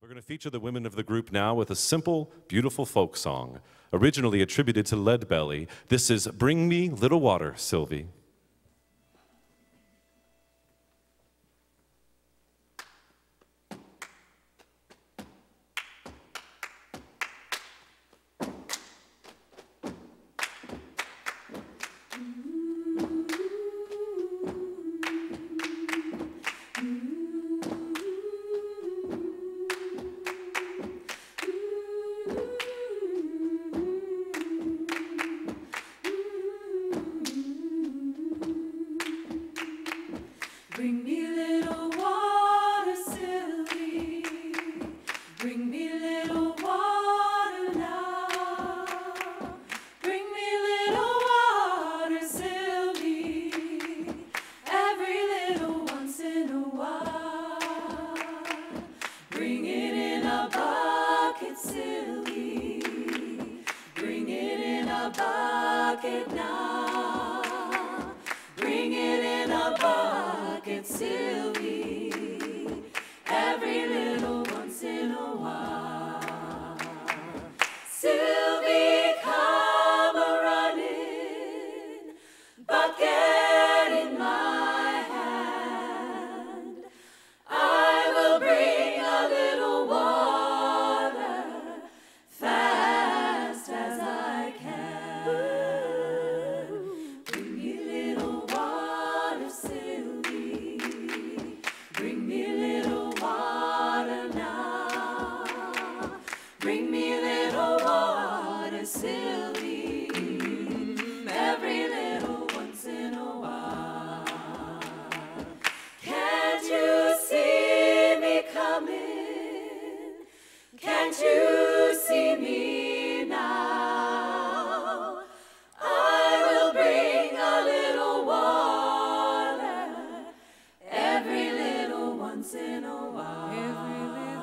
We're going to feature the women of the group now with a simple, beautiful folk song, originally attributed to Leadbelly. This is Bring Me Little Water, Sylvie. Bring me little water, Sylvie. Bring me little water now. Bring me little water, Sylvie. Every little once in a while. Bring it in a bucket, Sylvie. Bring it in a bucket now. Bring it in a bucket, Sylvie, every little once in a while. Sylvie, come a-running, bucket in my hand. I will bring a little water, fast as I can. Bring me little water, Sylvie. Bring me little water now. Bring me little water, Sylvie. Every little once in a while. Can't you see me coming? Can't you see me now? I will bring a little water every little once in a while.